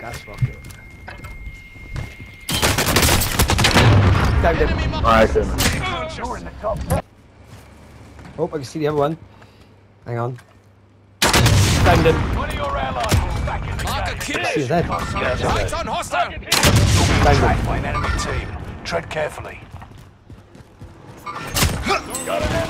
That's fucking. Downed him. Alright, then. Oh, I can see the other one. Hang on. Downed him. One of your allies is back in the game. See his head. Lights on hostile. Downed him. By an enemy team. Tread carefully. Got an